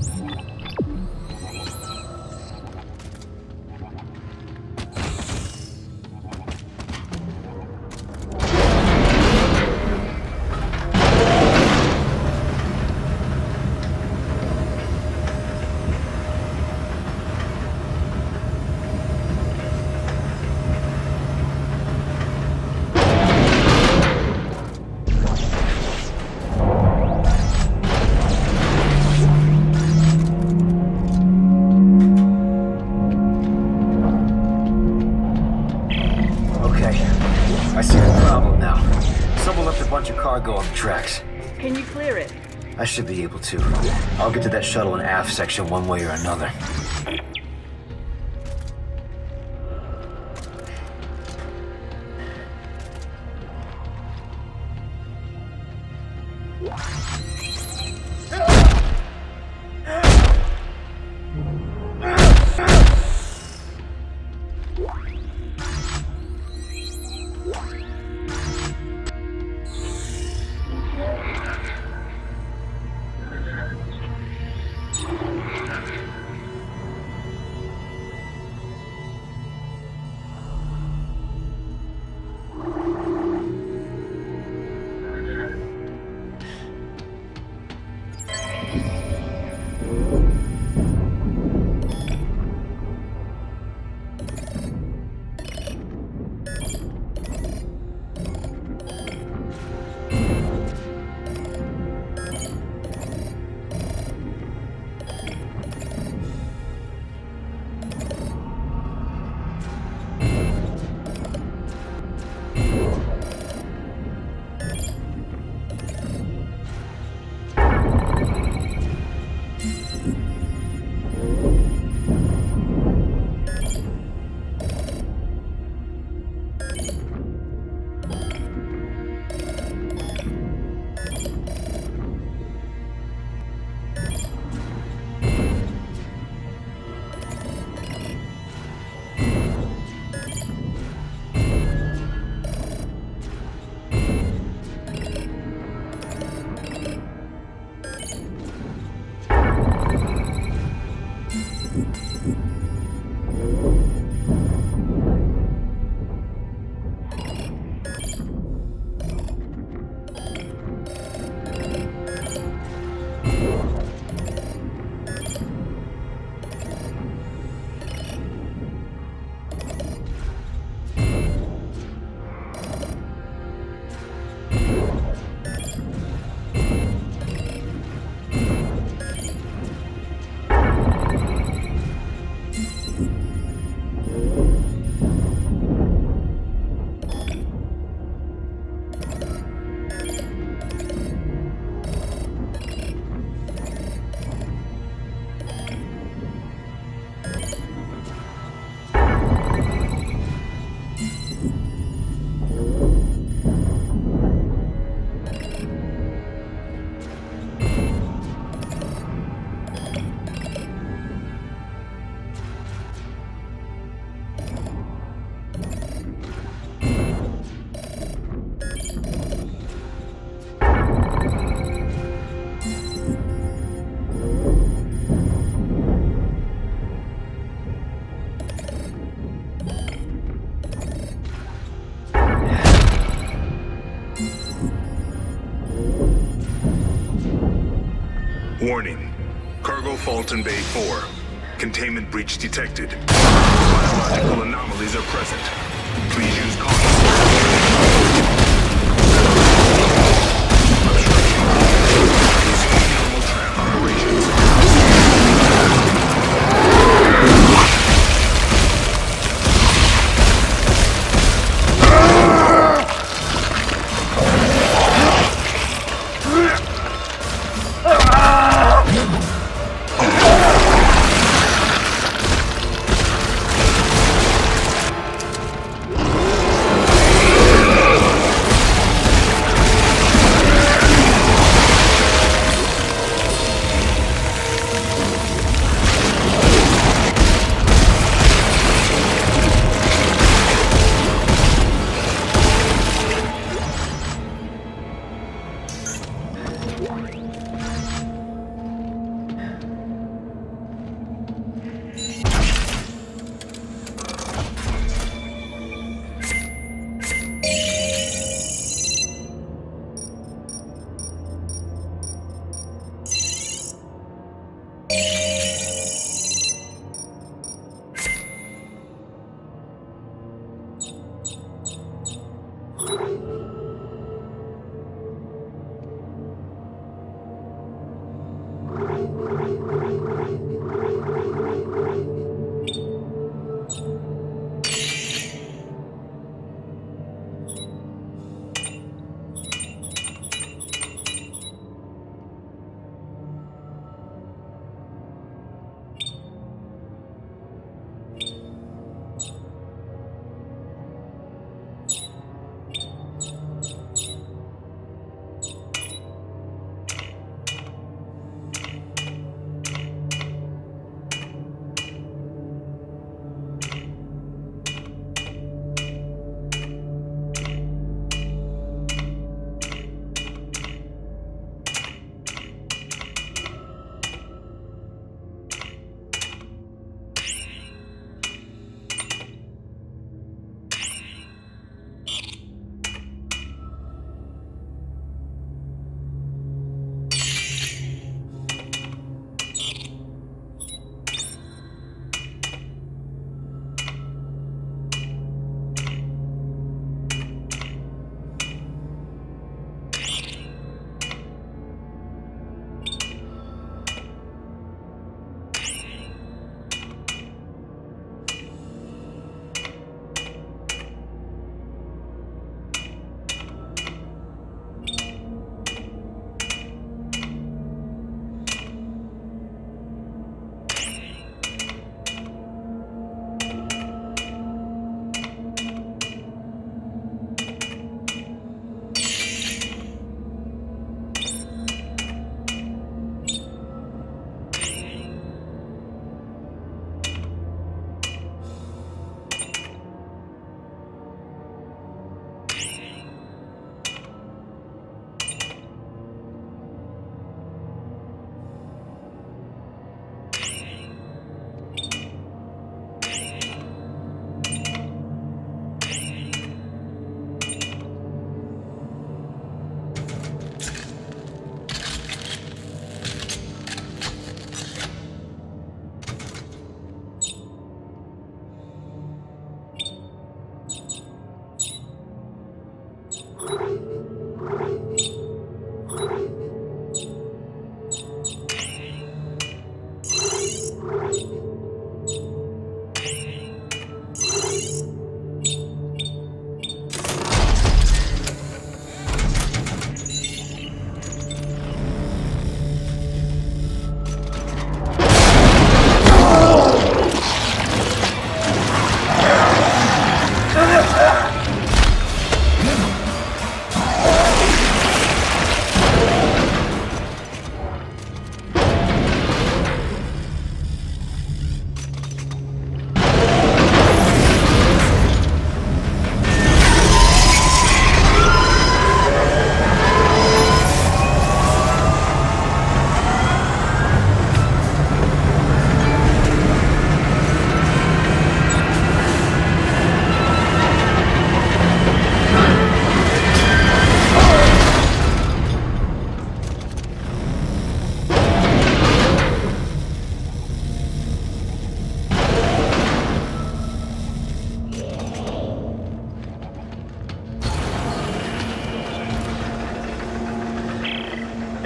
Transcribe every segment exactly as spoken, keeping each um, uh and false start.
Cargo on the tracks. Can you clear it? I should be able to. I'll get to that shuttle and aft section one way or another. Warning. Cargo fault in Bay four. Containment breach detected. Biological anomalies are present. Please use caution. Obstruction. Resuming normal tram operations.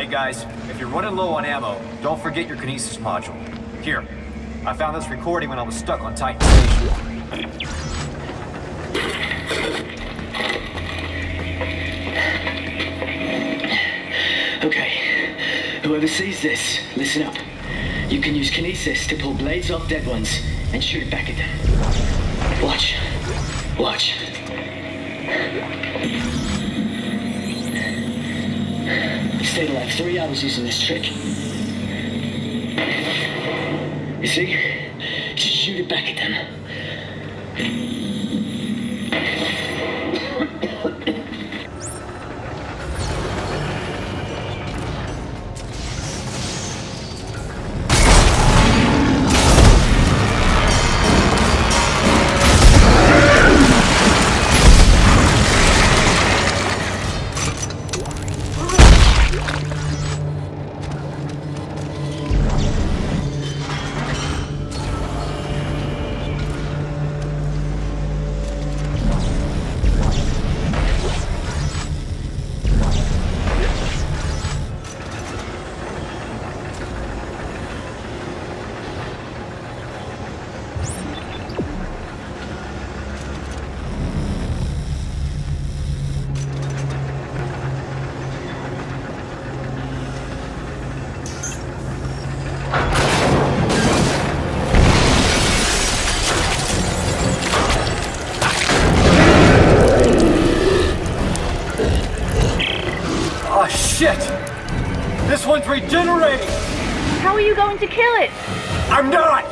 guys, if you're running low on ammo, don't forget your kinesis module. Here, I found this recording when I was stuck on Titan Station. Okay, whoever sees this, listen up. You can use kinesis to pull blades off dead ones and shoot it back at them. Watch. Watch. Stayed alive three hours using this trick. You see? Just shoot it back at them. Shit! This one's regenerating! How are you going to kill it? I'm not!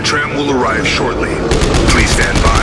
tram will arrive shortly. Please stand by.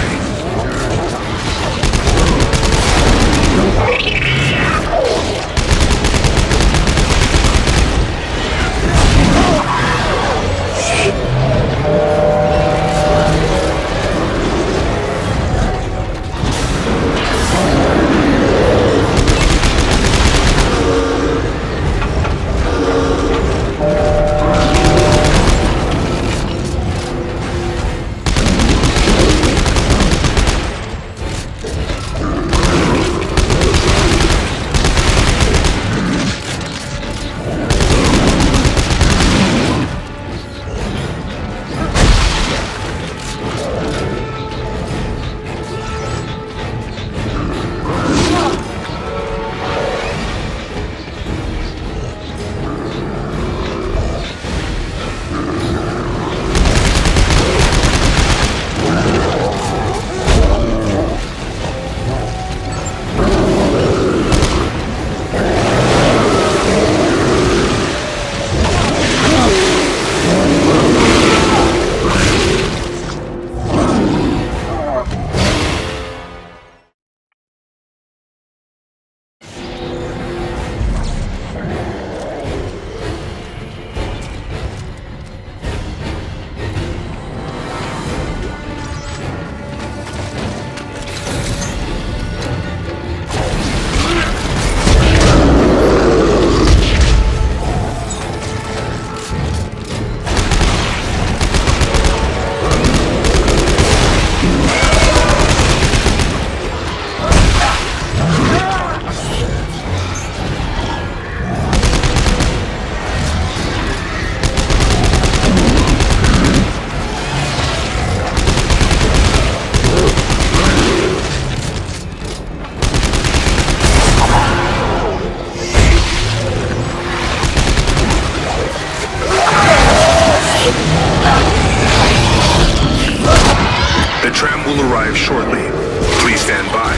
Shortly. Please stand by.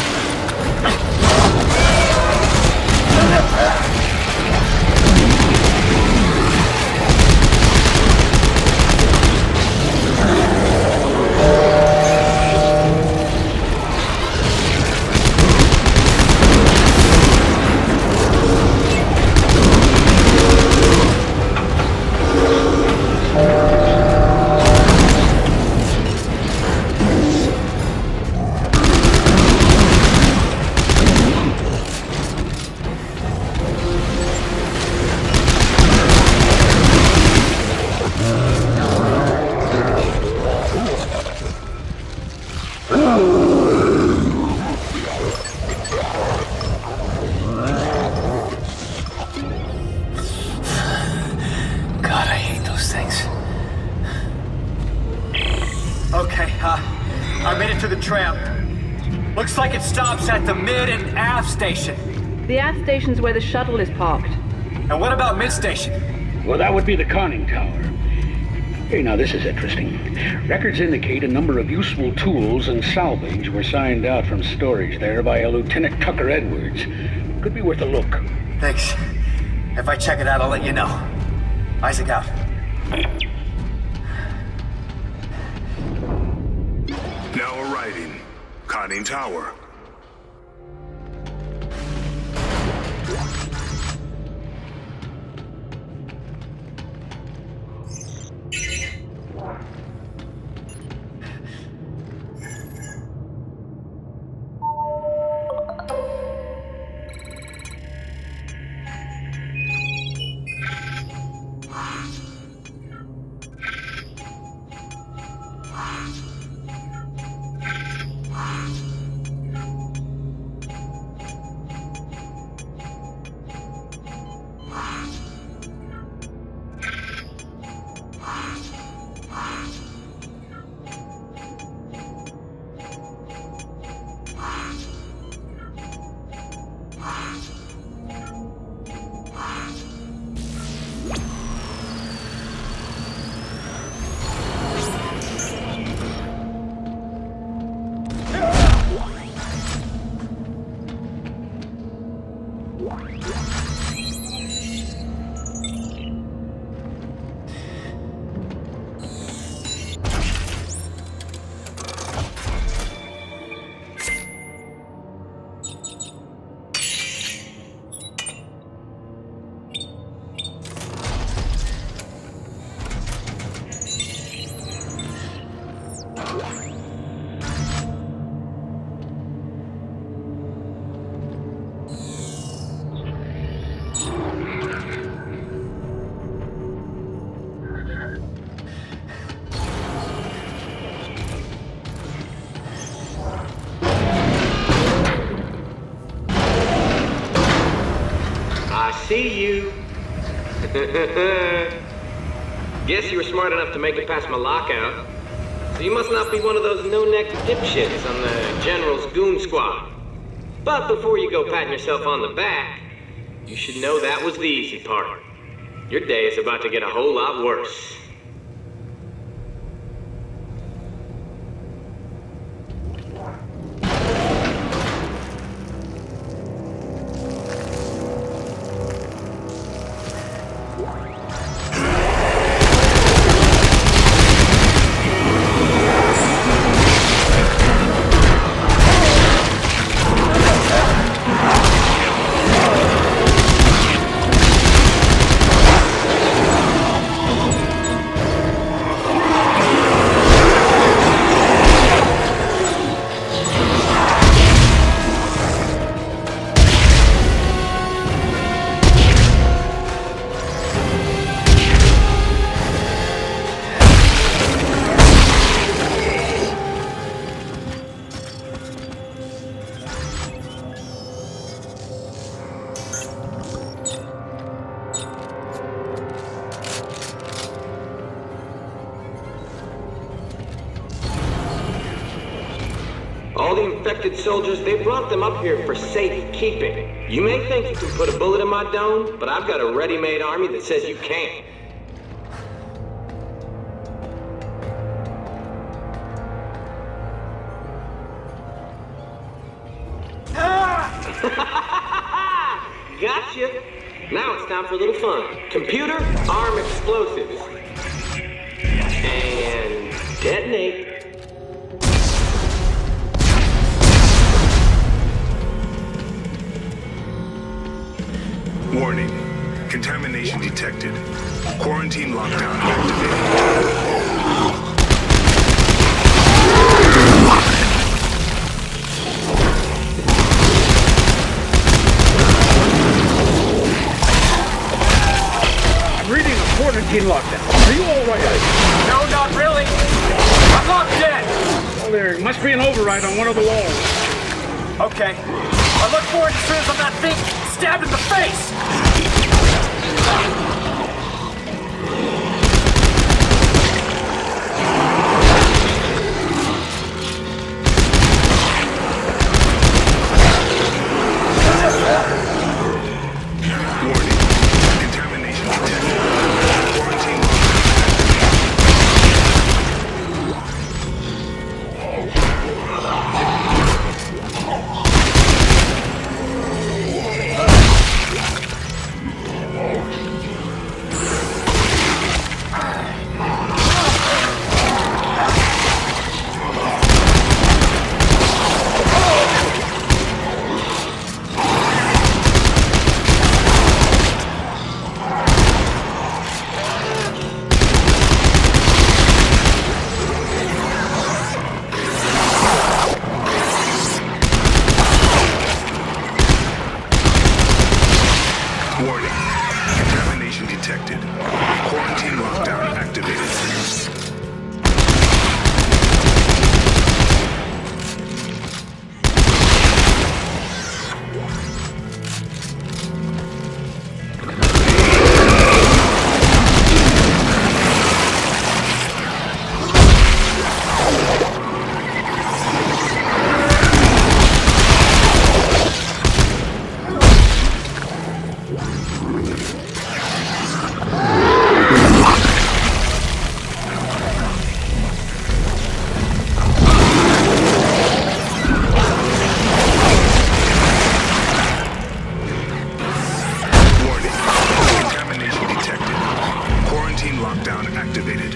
Looks like it stops at the mid and aft station. The aft station's where the shuttle is parked. And what about mid station? Well, that would be the conning tower. Hey, now this is interesting. Records indicate a number of useful tools and salvage were signed out from storage there by a Lieutenant Tucker Edwards. Could be worth a look. Thanks. If I check it out, I'll let you know. Isaac out. Now arriving. Conning tower. see you. Guess you were smart enough to make it past my lockout. So you must not be one of those no-neck dipshits on the General's goon squad. But before you go patting yourself on the back, you should know that was the easy part. Your day is about to get a whole lot worse. All the infected soldiers, they brought them up here for safekeeping. You may think you can put a bullet in my dome, but I've got a ready-made army that says you can't. Gotcha! Now it's time for a little fun. Computer, arm explosives. And detonate. Warning. Contamination detected. Quarantine lockdown activated. Quarantine lockdown. Are you all right? No, not really. I'm locked in. Well, there must be an override on one of the walls. Okay. I look for it as soon as I'm not being stabbed in the face. Warning. Contamination detected. Quarantine lockdown activated. Lockdown activated.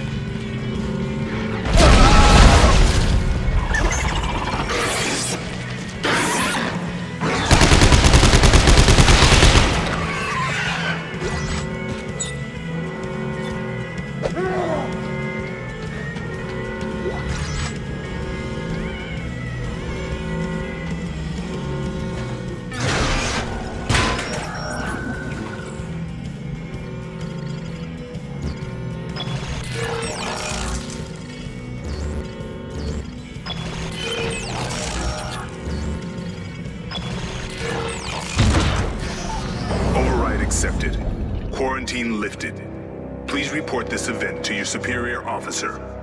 accepted. Quarantine lifted. Please report this event to your superior officer.